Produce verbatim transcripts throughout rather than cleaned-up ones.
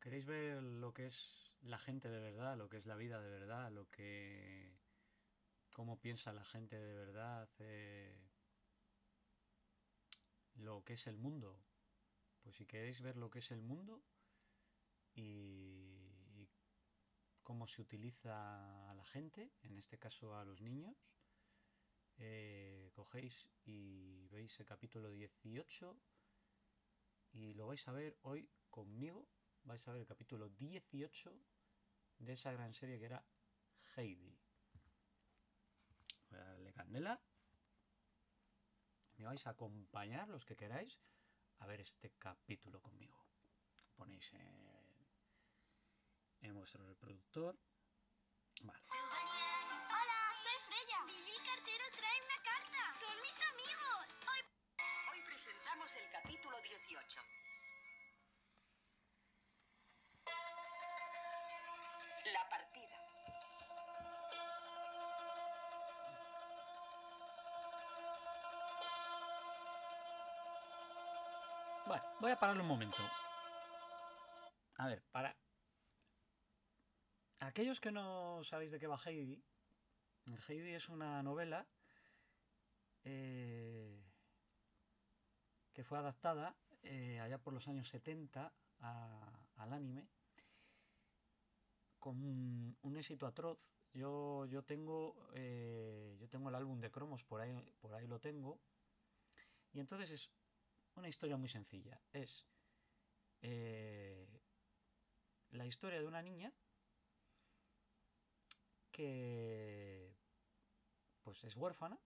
¿Queréis ver lo que es la gente de verdad, lo que es la vida de verdad, lo que... cómo piensa la gente de verdad, eh, lo que es el mundo? Pues si queréis ver lo que es el mundo y, y cómo se utiliza a la gente, en este caso a los niños, eh, cogéis y veis el capítulo dieciocho y lo vais a ver hoy conmigo. Vais a ver el capítulo dieciocho de esa gran serie que era Heidi. Voy a darle candela. Me vais a acompañar, los que queráis, a ver este capítulo conmigo. Ponéis en, en vuestro reproductor. Vale. Hola, soy Freya. Billy y Cartero traen una carta. Son mis amigos. Hoy... Hoy presentamos el capítulo dieciocho. La partida. Bueno, voy a pararlo un momento. A ver, para aquellos que no sabéis de qué va Heidi, Heidi es una novela eh, que fue adaptada eh, allá por los años setenta a, al anime con un, un éxito atroz. Yo, yo tengo eh, yo tengo el álbum de cromos, por ahí, por ahí lo tengo. Y entonces es una historia muy sencilla. Es eh, la historia de una niña que pues es huérfana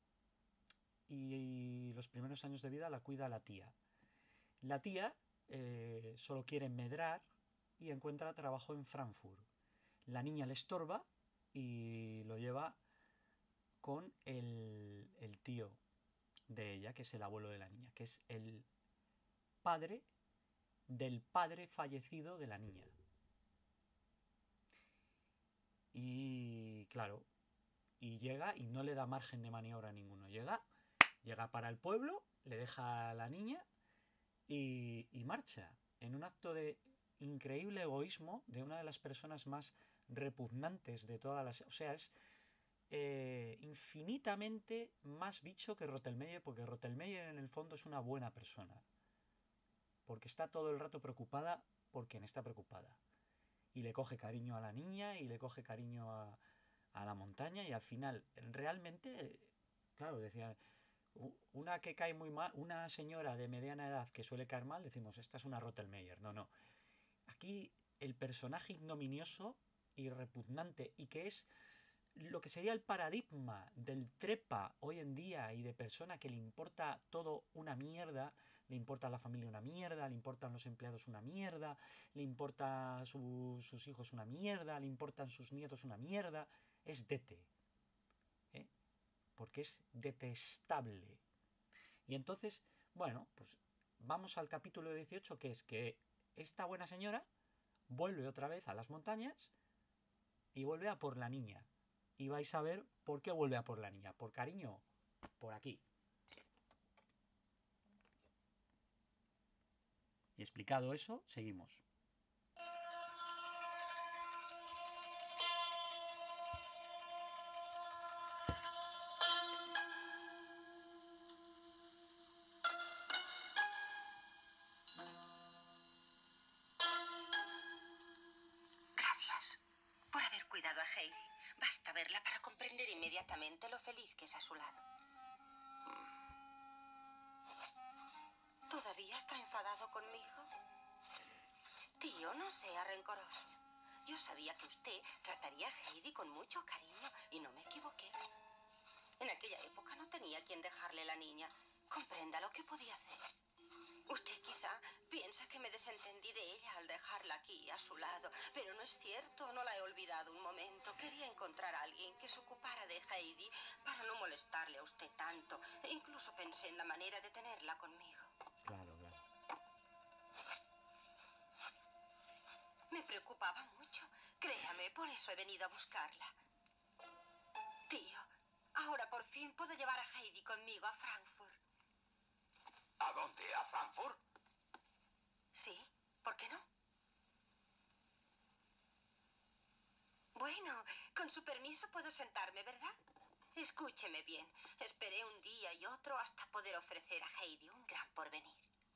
y los primeros años de vida la cuida la tía. La tía eh, solo quiere medrar y encuentra trabajo en Frankfurt. La niña le estorba y lo lleva con el, el tío de ella, que es el abuelo de la niña, que es el padre del padre fallecido de la niña. Y claro, y llega y no le da margen de maniobra a ninguno. Llega, llega para el pueblo, le deja a la niña y, y marcha en un acto de increíble egoísmo de una de las personas más repugnantes de todas las... O sea, es eh, infinitamente más bicho que Rottelmeier, porque Rottelmeier en el fondo es una buena persona. Porque está todo el rato preocupada por quien está preocupada. Y le coge cariño a la niña y le coge cariño a, a la montaña y al final, realmente, claro, decía, una que cae muy mal, una señora de mediana edad que suele caer mal, decimos, esta es una Rottelmeier. No, no. Aquí el personaje ignominioso y repugnante y que es lo que sería el paradigma del trepa hoy en día y de persona que le importa todo una mierda, le importa a la familia una mierda, le importan los empleados una mierda, le importa su, sus hijos una mierda, le importan sus nietos una mierda, es Dete, ¿eh? Porque es detestable. Y entonces, bueno, pues vamos al capítulo dieciocho, que es que esta buena señora vuelve otra vez a las montañas y vuelve a por la niña. Y vais a ver por qué vuelve a por la niña. Por cariño, por aquí. Y explicado eso, seguimos. Gracias por haber cuidado a Heidi. Basta verla para comprender inmediatamente lo feliz que es a su lado. ¿Todavía está enfadado conmigo? Tío, no sea rencoroso. Yo sabía que usted trataría a Heidi con mucho cariño y no me equivoqué. En aquella época no tenía quien dejarle la niña. Comprenda lo que podía hacer. Usted quizá piensa que me desentendí de ella al dejarla aquí a su lado, pero no es cierto, no la he olvidado un momento. Quería encontrar a alguien que se ocupara de Heidi para no molestarle a usted tanto. E incluso pensé en la manera de tenerla conmigo. Claro, claro. Me preocupaba mucho. Créame, por eso he venido a buscarla. Tío, ahora por fin puedo llevar a Heidi conmigo a Frankfurt. ¿A dónde? ¿A Frankfurt? ¿Sí? ¿Por qué no? Con su permiso puedo sentarme, ¿verdad? Escúcheme bien. Esperé un día y otro hasta poder ofrecer a Heidi un gran porvenir.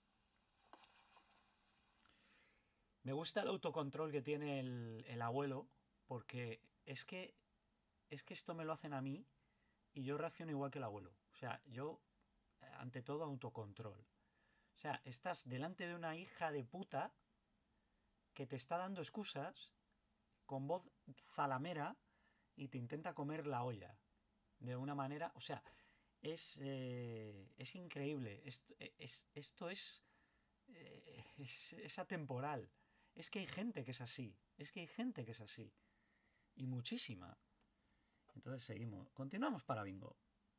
Me gusta el autocontrol que tiene el, el abuelo, porque es que, es que esto me lo hacen a mí y yo reacciono igual que el abuelo. O sea, yo, ante todo, autocontrol. O sea, estás delante de una hija de puta que te está dando excusas con voz zalamera y te intenta comer la olla. De una manera, o sea, es, eh, es increíble. Esto es, esto es, eh, es, es atemporal. Es que hay gente que es así. Es que hay gente que es así. Y muchísima. Entonces seguimos. Continuamos para bingo.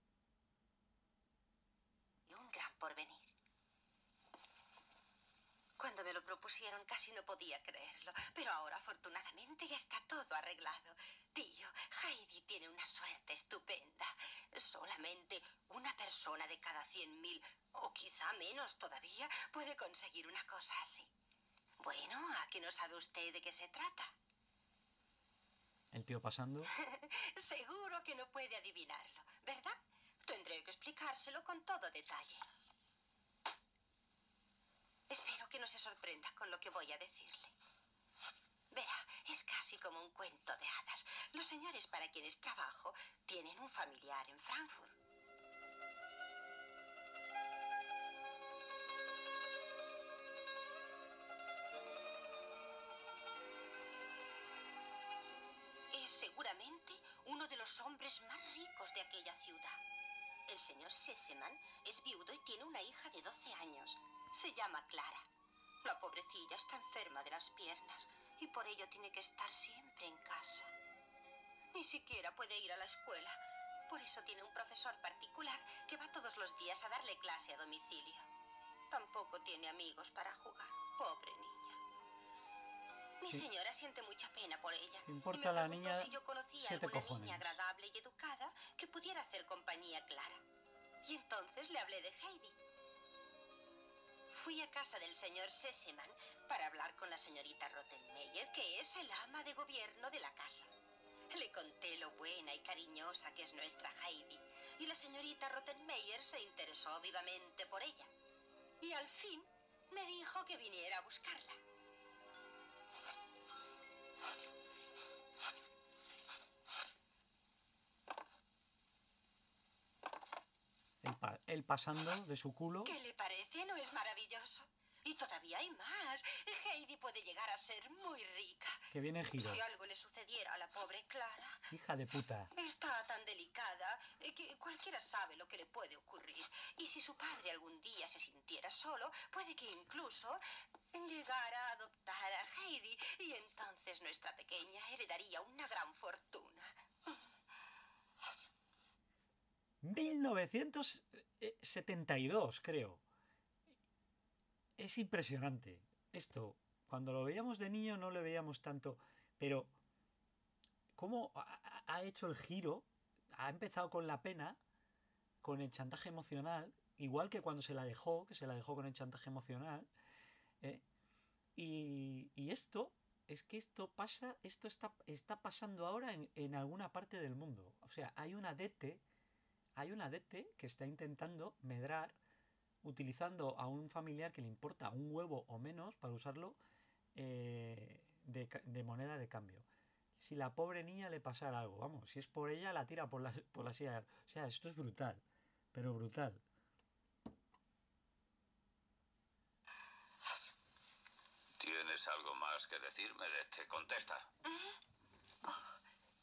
Un gran porvenir. Cuando me lo propusieron casi no podía creerlo, pero ahora afortunadamente ya está todo arreglado. Tío, Heidi tiene una suerte estupenda. Solamente una persona de cada cien mil, o quizá menos todavía, puede conseguir una cosa así. Bueno, ¿a qué no sabe usted de qué se trata? El tío pasando. Seguro que no puede adivinarlo, ¿verdad? Tendré que explicárselo con todo detalle. Espero que no se sorprenda con lo que voy a decirle. Verá, es casi como un cuento de hadas. Los señores para quienes trabajo tienen un familiar en Frankfurt. Es seguramente uno de los hombres más ricos de aquella ciudad. El señor Sesemann es viudo y tiene una hija de doce años. Se llama Clara. La pobrecilla está enferma de las piernas y por ello tiene que estar siempre en casa. Ni siquiera puede ir a la escuela. Por eso tiene un profesor particular que va todos los días a darle clase a domicilio. Tampoco tiene amigos para jugar. Pobre niña. Mi Sí. señora siente mucha pena por ella. ¿Te importa y me la preguntó niña? si yo conocía Siete alguna cojones. niña agradable y educada que pudiera hacer compañía a Clara. Y entonces le hablé de Heidi. Fui a casa del señor Sesemann para hablar con la señorita Rottenmeier, que es el ama de gobierno de la casa. Le conté lo buena y cariñosa que es nuestra Heidi, y la señorita Rottenmeier se interesó vivamente por ella. Y al fin me dijo que viniera a buscarla. El, pa el pasando de su culo. ¿Qué le parece? ¿No es maravilloso? Y todavía hay más. Heidi puede llegar a ser muy rica. Que viene en giro. Si algo le sucediera a la pobre Clara... Hija de puta. Está tan delicada que cualquiera sabe lo que le puede ocurrir. Y si su padre algún día se sintiera solo, puede que incluso llegara a adoptar a Heidi. Y entonces nuestra pequeña heredaría una gran fortuna. mil novecientos setenta y dos, creo. Es impresionante. Esto, cuando lo veíamos de niño no le veíamos tanto, pero cómo ha, ha hecho el giro, ha empezado con la pena, con el chantaje emocional, igual que cuando se la dejó, que se la dejó con el chantaje emocional, ¿eh? y, y esto, es que esto pasa, esto está, está pasando ahora en, en alguna parte del mundo. O sea, hay una adete, hay una adete que está intentando medrar utilizando a un familiar que le importa un huevo o menos para usarlo eh, de, de moneda de cambio. Si la pobre niña le pasara algo, vamos, si es por ella, la tira por la, por la silla. O sea, esto es brutal, pero brutal. ¿Tienes algo más que decirme? Te contesta. Oh.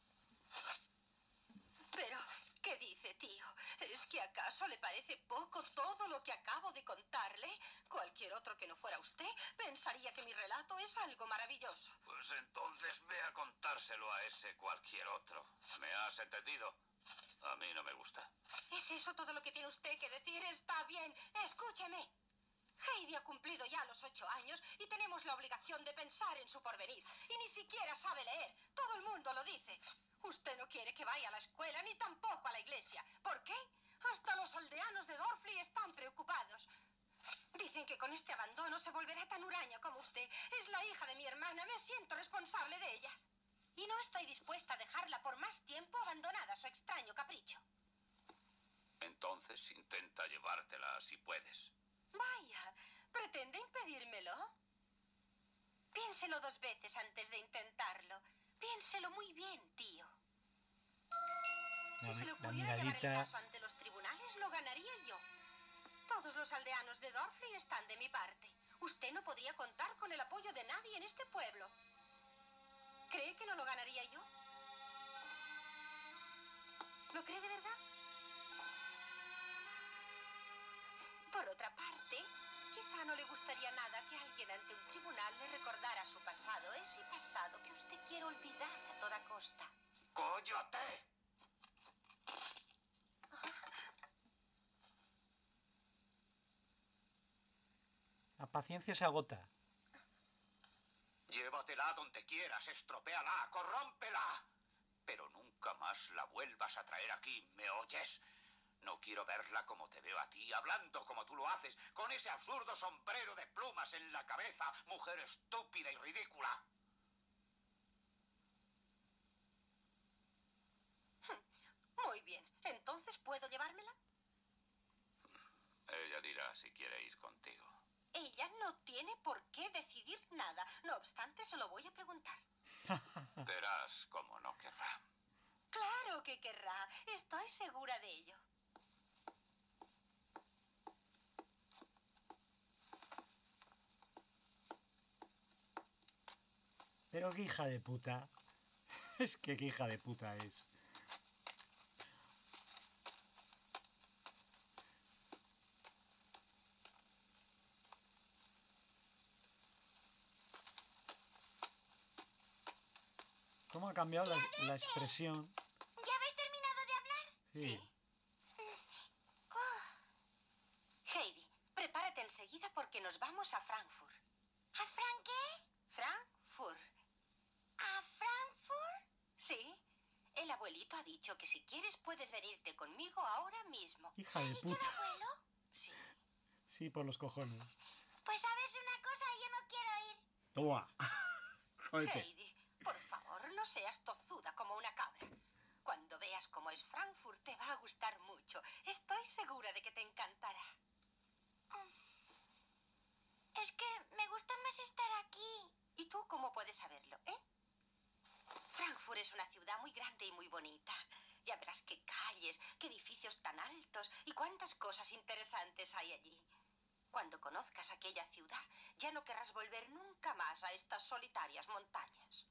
Pero, ¿qué dice, tío? ¿Es que acaso le parece poco todo lo que acabo de contarle? Cualquier otro que no fuera usted pensaría que mi relato es algo maravilloso. Pues entonces ve a contárselo a ese cualquier otro. ¿Me has entendido? A mí no me gusta. ¿Es eso todo lo que tiene usted que decir? Está bien, escúcheme. Heidi ha cumplido ya los ocho años y tenemos la obligación de pensar en su porvenir. Y ni siquiera sabe leer. Todo el mundo lo dice. Usted no quiere que vaya a la escuela ni tampoco a la iglesia. ¿Por qué? Hasta los aldeanos de Dorfli están preocupados. Dicen que con este abandono se volverá tan huraña como usted. Es la hija de mi hermana. Me siento responsable de ella. Y no estoy dispuesta a dejarla por más tiempo abandonada a su extraño capricho. Entonces intenta llevártela si puedes. Vaya, ¿pretende impedírmelo? Piénselo dos veces antes de intentarlo. Piénselo muy bien, tío. Si La, se le la ocurriera llevar el miradita. caso ante los tribunales, lo ganaría yo. Todos los aldeanos de Dorfrey están de mi parte. Usted no podría contar con el apoyo de nadie en este pueblo. ¿Cree que no lo ganaría yo? ¿Lo cree de verdad? Por otra parte, quizá no le gustaría nada que alguien ante un tribunal le recordara su pasado, ese pasado que usted quiere olvidar a toda costa. ¡Cóllate! La paciencia se agota. Llévatela donde quieras, estropéala, corrómpela. Pero nunca más la vuelvas a traer aquí, ¿me oyes? No quiero verla como te veo a ti, hablando como tú lo haces, con ese absurdo sombrero de plumas en la cabeza, mujer estúpida y ridícula. Muy bien, ¿entonces puedo llevármela? Ella dirá si quiere ir contigo. Ella no tiene por qué decidir nada. No obstante, se lo voy a preguntar. Verás cómo no querrá. Claro que querrá. Estoy segura de ello. Pero qué hija de puta. Es que qué hija de puta es. ¿Cómo ha cambiado la, la expresión? ¿Ya habéis terminado de hablar? Sí. Heidi, prepárate enseguida porque nos vamos a Frankfurt. ¿A Frank qué? ¿Frankfurt? ¿A Frankfurt? Sí. El abuelito ha dicho que si quieres puedes venirte conmigo ahora mismo. Hija ¿Ha de dicho el puta. abuelo? Sí. Sí, por los cojones. Pues sabes una cosa, yo no quiero ir. ¡Buah! Jódete. Heidi, por favor, no seas tozuda como una cabra. Cuando veas cómo es Frankfurt te va a gustar mucho. Estoy segura de que te encantará. Es que me gusta más estar aquí. ¿Y tú cómo puedes saberlo, eh? Frankfurt es una ciudad muy grande y muy bonita. Ya verás qué calles, qué edificios tan altos y cuántas cosas interesantes hay allí. Cuando conozcas aquella ciudad, ya no querrás volver nunca más a estas solitarias montañas.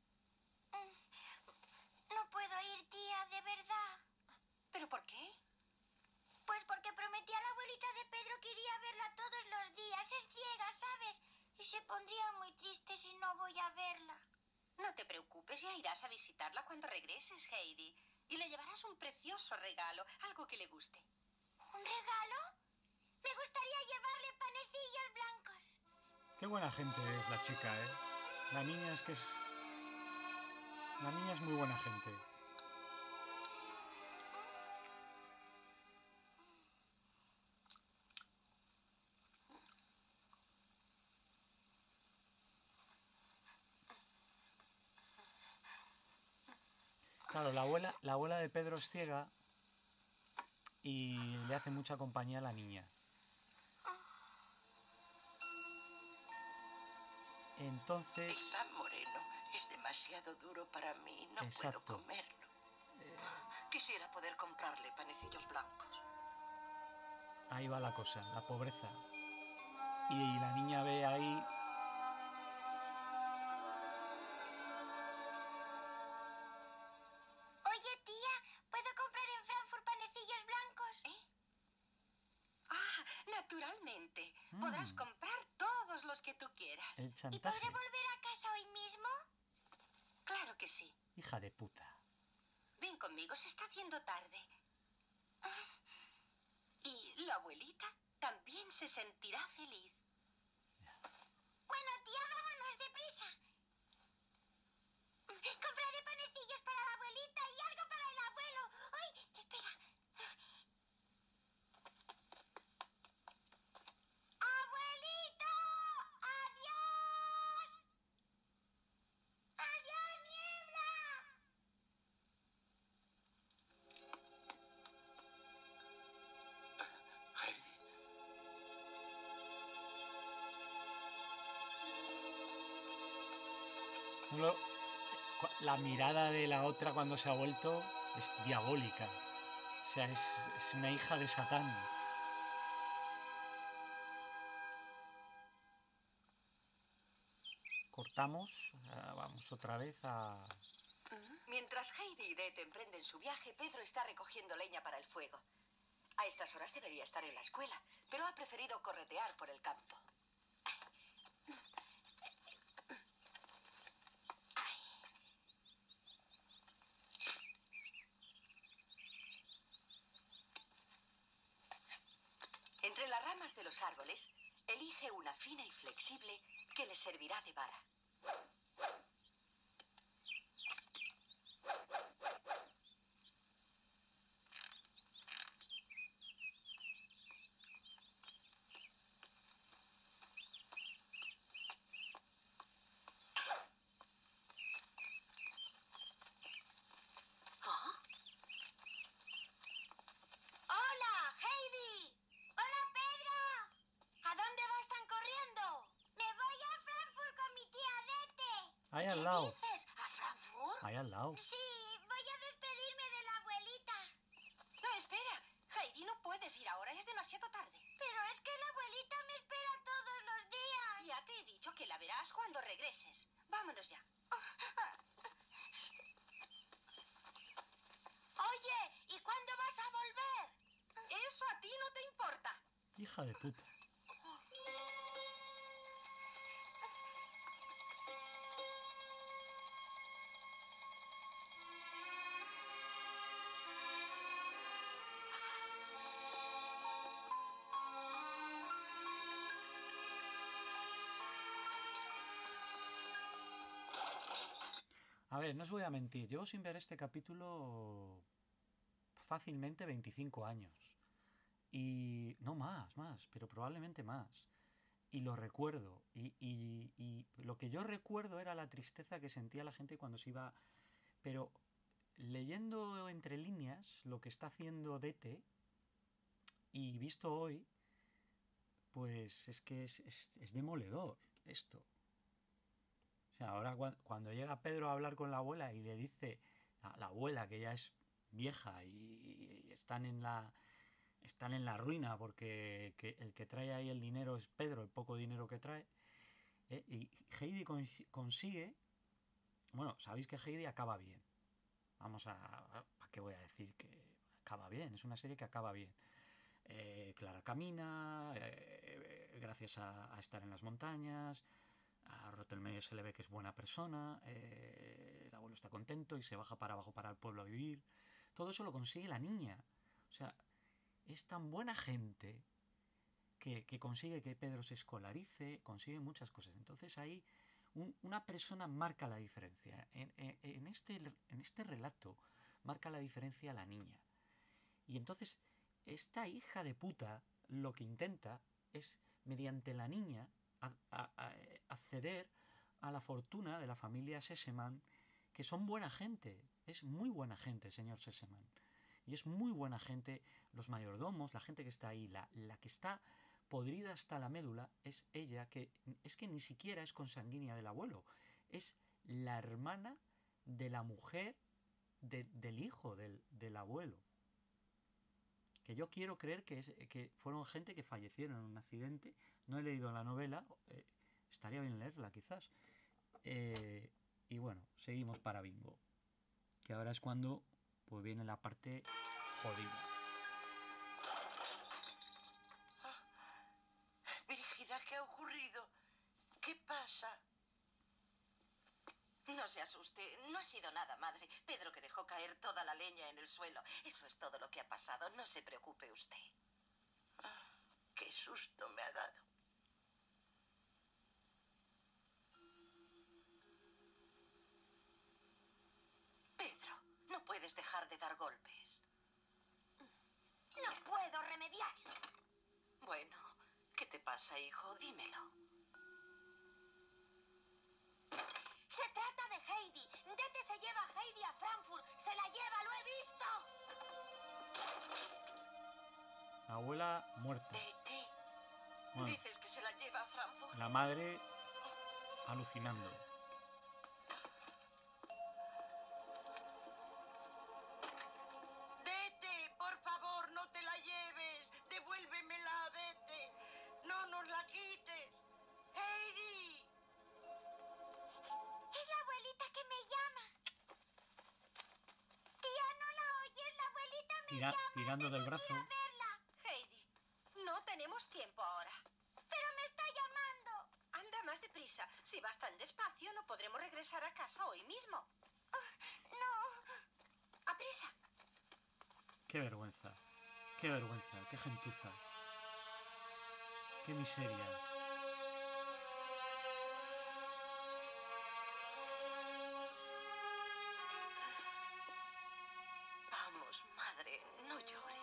No puedo ir, tía, de verdad. ¿Pero por qué? Pues porque prometí a la abuelita de Pedro que iría a verla todos los días. Es ciega, ¿sabes? Y se pondría muy triste si no voy a verla. No te preocupes, ya irás a visitarla cuando regreses, Heidi. Y le llevarás un precioso regalo, algo que le guste. ¿Un regalo? Me gustaría llevarle panecillos blancos. Qué buena gente es la chica, ¿eh? La niña es que es... La niña es muy buena gente. Claro, la abuela, la abuela de Pedro es ciega y le hace mucha compañía a la niña. Entonces... Está moreno. Es demasiado duro para mí. No Exacto. puedo comerlo. Quisiera poder comprarle panecillos blancos. Ahí va la cosa, la pobreza. Y la niña ve ahí... Oye, tía, ¿puedo comprar en Frankfurt panecillos blancos? ¿Eh? Ah, naturalmente. Podrás comprar todos los que tú quieras. El ¿Y chantaje. podré volver a casa hoy mismo? Claro que sí. Hija de puta. Ven conmigo, se está haciendo tarde. Y la abuelita también se sentirá feliz. Bueno, tía, vámonos deprisa. Compraré panecillos para la abuelita y algo para el abuelo. ¡Ay, espera! ¡Abuelito! ¡Adiós! ¡Adiós, niebla! No lo- La mirada de la otra cuando se ha vuelto es diabólica. O sea, es, es una hija de Satán. Cortamos, ah, vamos otra vez a... Mientras Heidi y Dete emprenden su viaje, Pedro está recogiendo leña para el fuego. A estas horas debería estar en la escuela, pero ha preferido corretear por el campo. Entre las ramas de los árboles, elige una fina y flexible que le servirá de vara. ¿Ah? ¡Hola, Heidi! ¡Hola, Pedro! ¿A dónde vas tan corriendo? Me voy a Frankfurt con mi tía Dete. Ahí al ¿Qué lado, dices? ¿A Frankfurt? ahí al lado. Sí, voy a despedirme de la abuelita. No, espera. Heidi, no puedes ir ahora, es demasiado tarde. Pero es que la abuelita me espera todos los días. Ya te he dicho que la verás cuando regreses. Vámonos ya. Oye, ¿y cuándo vas a volver? Eso a ti no te importa. Hija de puta. A ver, no os voy a mentir, llevo sin ver este capítulo fácilmente veinticinco años. Y no más, más, pero probablemente más. Y lo recuerdo. Y, y- y lo que yo recuerdo era la tristeza que sentía la gente cuando se iba. Pero leyendo entre líneas lo que está haciendo Dete y visto hoy, pues es que es, es- es demoledor esto. O sea, ahora cua- cuando llega Pedro a hablar con la abuela y le dice a la abuela que ya es vieja y, y están en la están en la ruina porque que el que trae ahí el dinero es Pedro, el poco dinero que trae, ¿eh? Y Heidi cons- consigue, bueno, sabéis que Heidi acaba bien. Vamos a, a- ¿para qué voy a decir que acaba bien? Es una serie que acaba bien. Eh, Clara camina, eh, gracias a, a estar en las montañas. A Rottelmeier se le ve que es buena persona, eh, el abuelo está contento y se baja para abajo para el pueblo a vivir. Todo eso lo consigue la niña. O sea, es tan buena gente que, que consigue que Pedro se escolarice, consigue muchas cosas. Entonces ahí un- una persona marca la diferencia. En, en- en este, en este relato marca la diferencia la niña. Y entonces esta hija de puta lo que intenta es, mediante la niña, a- a- a- acceder a la fortuna de la familia Sesemann, que son buena gente. Es muy buena gente el señor Sesemann. Y es muy buena gente los mayordomos, la gente que está ahí. La, la que está podrida hasta la médula es ella, que es que ni siquiera es consanguínea del abuelo. Es la hermana de la mujer de- del hijo del, del abuelo. Que yo quiero creer que, es, que fueron gente que fallecieron en un accidente. No he leído la novela, eh, estaría bien leerla quizás. Eh, y bueno, seguimos para bingo. Que ahora es cuando pues viene la parte jodida. Brígida, ¿qué ha ocurrido? ¿Qué pasa? No se asuste, no ha sido nada, madre. Pedro que dejó caer toda la leña en el suelo. Eso es todo lo que ha pasado. No se preocupe usted. Qué susto me ha dado. Pedro, no puedes dejar de dar golpes. No puedo remediarlo. Bueno, ¿qué te pasa, hijo? Dímelo. Se trata de Heidi. Dete se lleva a Heidi a Frankfurt. Se la lleva, lo he visto. La abuela muerta. Dete, Bueno, dices que se la lleva a Frankfurt. la madre alucinando. tira- tirando del brazo. verla. Heidi, no tenemos tiempo ahora. Pero me está llamando. Anda más deprisa. Si vas tan despacio, no podremos regresar a casa hoy mismo. No. ¡A prisa! Qué vergüenza. Qué vergüenza. Qué gentuza. Qué miseria. Vamos, madre, no llore.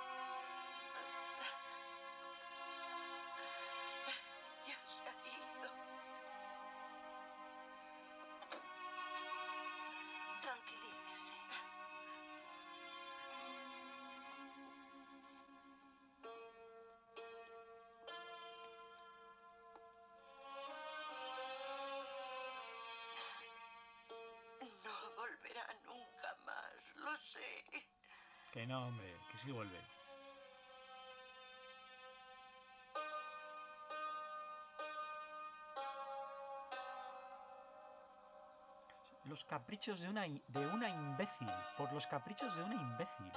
Ya se ha ido. Tranquilícese. No volverá nunca más, lo sé. Que no, hombre. Que sí vuelve. Los caprichos de una, i- de una imbécil. Por los caprichos de una imbécil.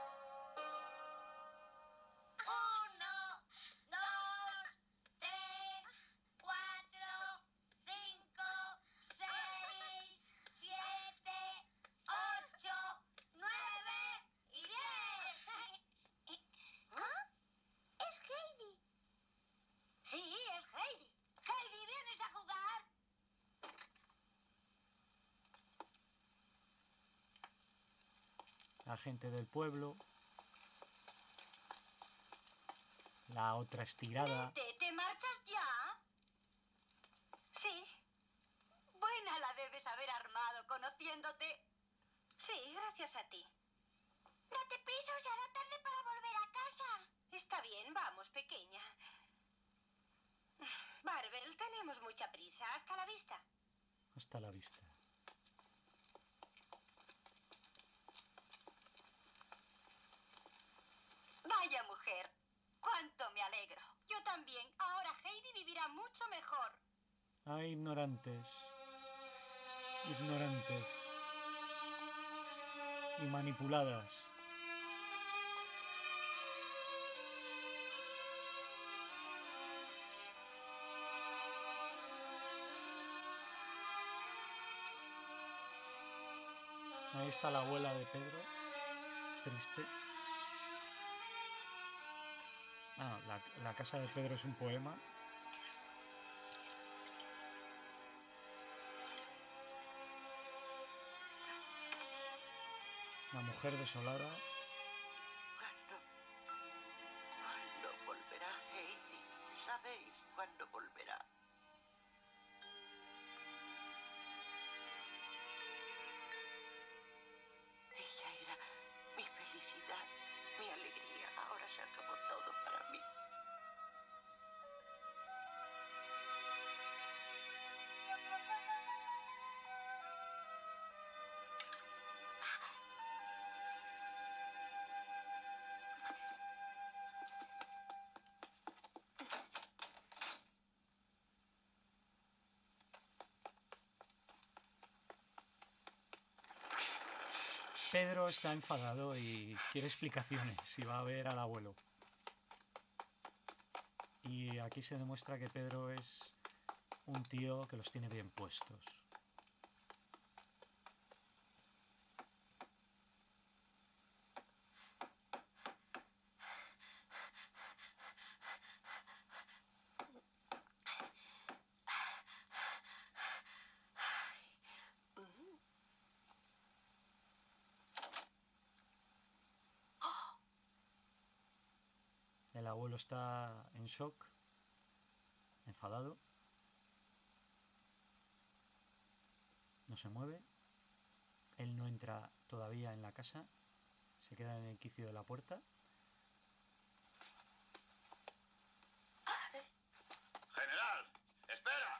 Uno, dos, tres, cuatro, cinco, seis, siete, ocho, nueve y diez. ¿Ah? Es Heidi. Sí, es Heidi. Heidi, ¿vienes a jugar? La gente del pueblo. La otra estirada. Vete, ¿te marchas ya? Sí, Buena la debes haber armado conociéndote. sí, gracias a ti. Date prisa o se hará tarde para volver a casa. Está bien, vamos, pequeña. Barbel, tenemos mucha prisa. Hasta la vista. Hasta la vista. Vaya mujer. Cuánto me alegro. Yo también. Ahora Heidi vivirá mucho mejor. Ay, ignorantes. Ignorantes. Y manipuladas. Ahí está la abuela de Pedro. Triste. Ah, la, la casa de Pedro es un poema. La mujer desolada. ¿Cuándo? ¿Cuándo volverá Heidi? ¿Sabéis cuándo volverá? Ella era mi felicidad, mi alegría. Ahora se acabó todo para mí. Pedro está enfadado y quiere explicaciones y va a ver al abuelo. Y aquí se demuestra que Pedro es un tío que los tiene bien puestos. El abuelo está en shock, enfadado. No se mueve. Él no entra todavía en la casa. Se queda en el quicio de la puerta. General, espera.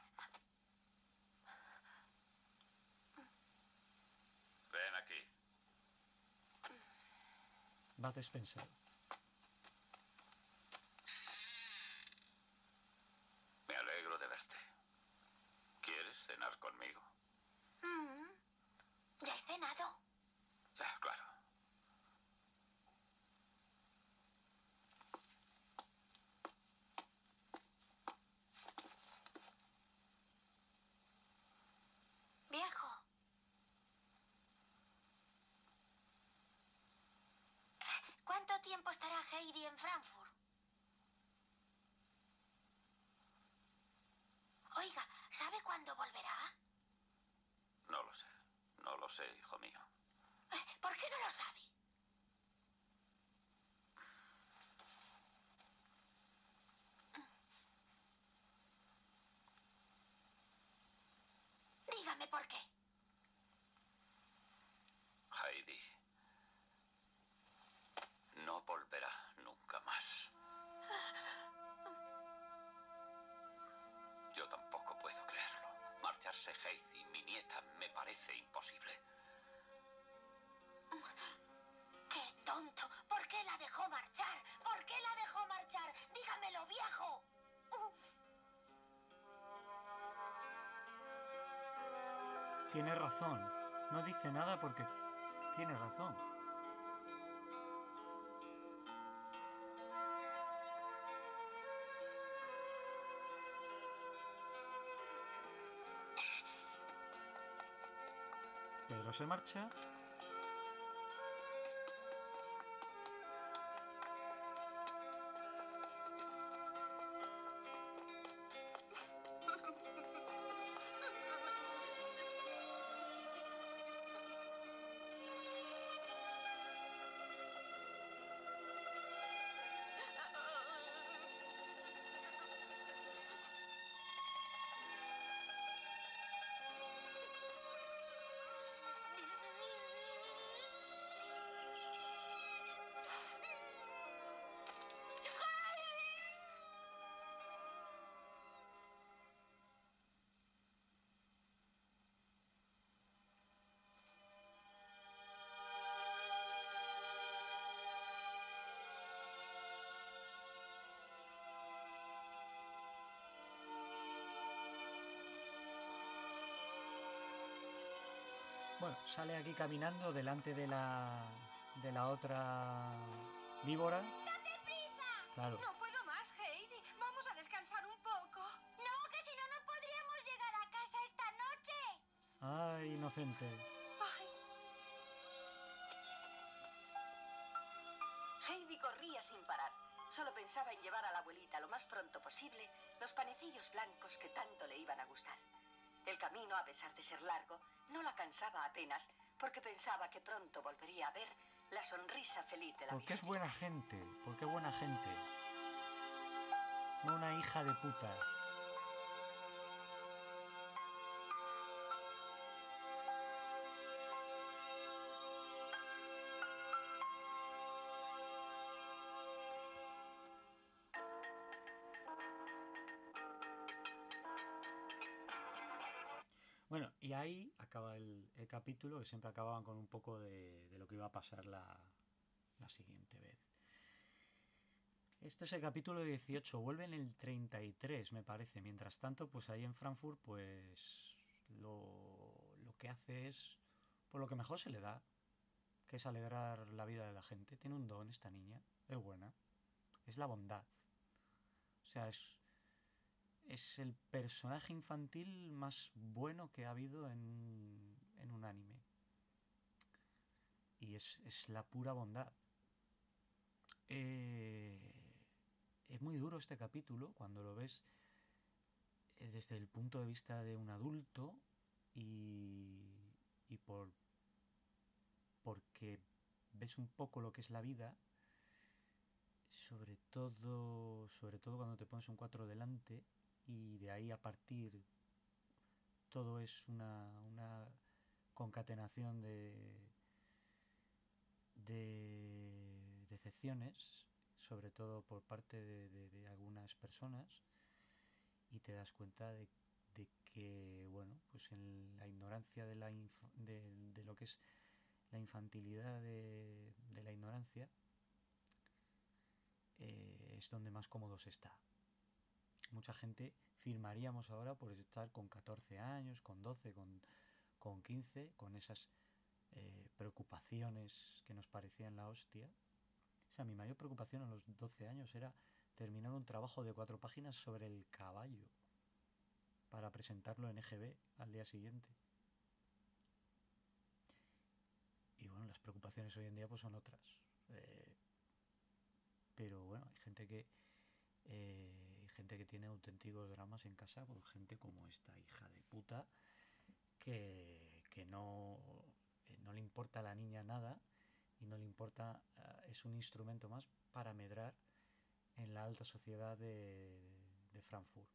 Ven aquí. Va a despensar. Me alegro de verte. ¿Quieres cenar conmigo? Mm. ¿Ya he cenado? Ya, claro. tiempo estará Heidi en Frankfurt? Oiga, ¿sabe cuándo volverá? No lo sé. No lo sé, hijo mío. Eh, ¿Por qué no lo sabe? Dígame por qué. Heidi no volverá nunca más. Yo tampoco puedo creerlo. Marcharse Heidi, mi nieta, me parece imposible. ¡Qué tonto! ¿Por qué la dejó marchar? ¿Por qué la dejó marchar? ¡Dígamelo, viejo! Tiene razón. No dice nada porque tiene razón. Pedro se marcha. Bueno, sale aquí caminando delante de la de la otra víbora. ¡Date prisa! Claro. No puedo más, Heidi. Vamos a descansar un poco. No, que si no, no podríamos llegar a casa esta noche. Ay, inocente. Ay. Heidi corría sin parar. Solo pensaba en llevar a la abuelita lo más pronto posible los panecillos blancos que tanto le iban a gustar. El camino, a pesar de ser largo, no la cansaba apenas, porque pensaba que pronto volvería a ver la sonrisa feliz de la Porque es Virgencita. buena gente. Porque es buena gente. No una hija de puta. Bueno, y ahí acaba el, el capítulo, que siempre acababan con un poco de, de lo que iba a pasar la, la siguiente vez. Este es el capítulo dieciocho, vuelve en el treinta y tres, me parece. Mientras tanto, pues ahí en Frankfurt, pues lo, lo que hace es por lo que mejor se le da, que es alegrar la vida de la gente. Tiene un don esta niña, es buena, es la bondad. O sea, es, es el personaje infantil más bueno que ha habido en, en un anime. Y es, es la pura bondad. Eh, es muy duro este capítulo cuando lo ves desde el punto de vista de un adulto y, y por porque ves un poco lo que es la vida, sobre todo sobre todo cuando te pones un cuatro delante, y de ahí a partir todo es una, una concatenación de de decepciones, sobre todo por parte de, de, de algunas personas, y te das cuenta de, de que, bueno, pues en la ignorancia de, la inf- de, de lo que es la infantilidad de, de la ignorancia, eh, es donde más cómodo se está. Mucha gente firmaríamos ahora por estar con catorce años, con doce, con, con quince, con esas eh, preocupaciones que nos parecían la hostia. O sea, mi mayor preocupación a los doce años era terminar un trabajo de cuatro páginas sobre el caballo para presentarlo en E G B al día siguiente. Y bueno, las preocupaciones hoy en día pues son otras. Eh, pero bueno, hay gente que eh, hay gente que tiene auténticos dramas en casa, por gente como esta hija de puta que, que no, eh, no le importa a la niña nada y no le importa, uh, es un instrumento más para medrar en la alta sociedad de, de Frankfurt.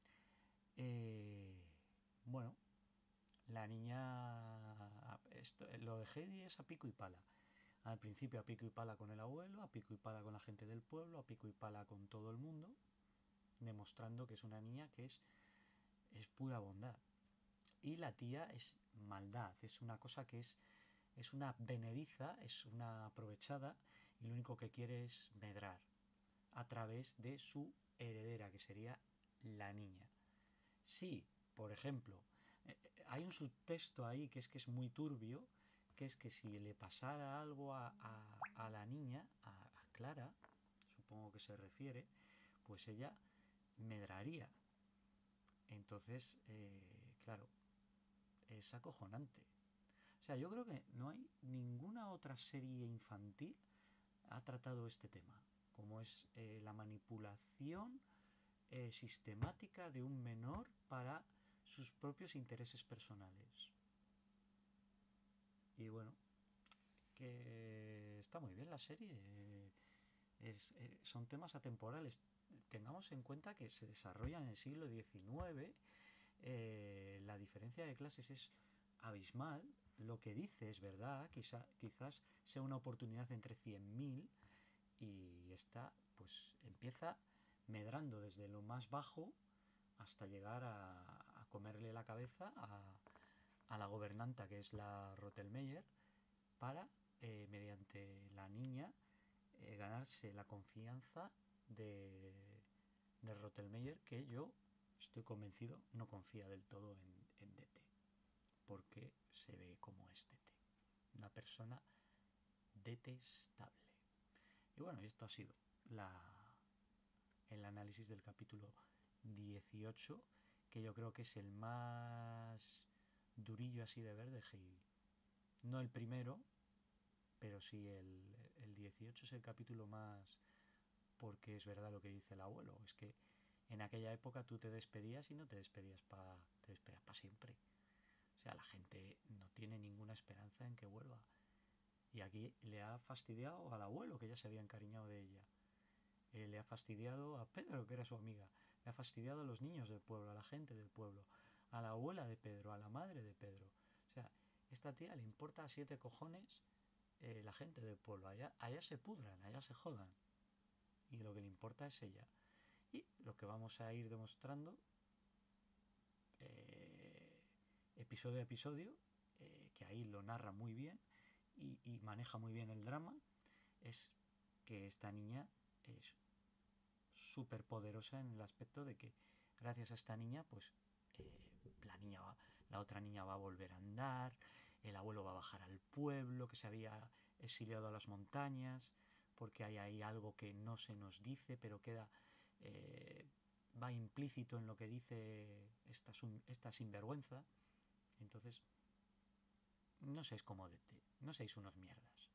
Eh, bueno, la niña, esto, lo de Heidi es a pico y pala. Al principio a pico y pala con el abuelo, a pico y pala con la gente del pueblo, a pico y pala con todo el mundo, demostrando que es una niña que es, es pura bondad. Y la tía es maldad, es una cosa que es, es una benediza, es una aprovechada, y lo único que quiere es medrar a través de su heredera, que sería la niña. Sí, por ejemplo, eh, hay un subtexto ahí que es que es muy turbio, que es que si le pasara algo a, a, a la niña, a, a Clara, supongo que se refiere, pues ella medraría. Entonces, eh, claro, es acojonante. O sea, yo creo que no hay ninguna otra serie infantil ha tratado este tema, como es eh, la manipulación eh, sistemática de un menor para sus propios intereses personales. Y bueno, que está muy bien la serie. Eh, es, eh, son temas atemporales. Tengamos en cuenta que se desarrolla en el siglo diecinueve. Eh, la diferencia de clases es abismal. Lo que dice es verdad, quizá, quizás sea una oportunidad entre cien mil, y esta pues empieza medrando desde lo más bajo hasta llegar a, a comerle la cabeza a, a la gobernanta, que es la Rottelmeier, para, eh, mediante la niña, eh, ganarse la confianza de, de Rottelmeier, que yo estoy convencido no confía del todo en, en D T, porque se ve como es D T, una persona detestable. Y bueno, esto ha sido la, el análisis del capítulo dieciocho, que yo creo que es el más durillo así de ver de Heidi. No el primero, pero sí el, el dieciocho es el capítulo más, porque es verdad lo que dice el abuelo, es que en aquella época tú te despedías y no te despedías para te despedías para siempre. O sea, la gente no tiene ninguna esperanza en que vuelva. Y aquí le ha fastidiado al abuelo, que ya se había encariñado de ella. Eh, le ha fastidiado a Pedro, que era su amiga. Le ha fastidiado a los niños del pueblo, a la gente del pueblo, a la abuela de Pedro, a la madre de Pedro. O sea, esta tía le importa a siete cojones eh, la gente del pueblo. Allá, allá se pudran, allá se jodan. Y lo que le importa es ella. Y lo que vamos a ir demostrando eh, episodio a episodio, eh, que ahí lo narra muy bien y, y maneja muy bien el drama, es que esta niña es súper poderosa en el aspecto de que gracias a esta niña pues eh, la niña va, la otra niña va a volver a andar, el abuelo va a bajar al pueblo que se había exiliado a las montañas, porque hay ahí algo que no se nos dice pero queda eh, va implícito en lo que dice esta, esta sinvergüenza. Entonces no seáis como de té, no seáis unos mierdas.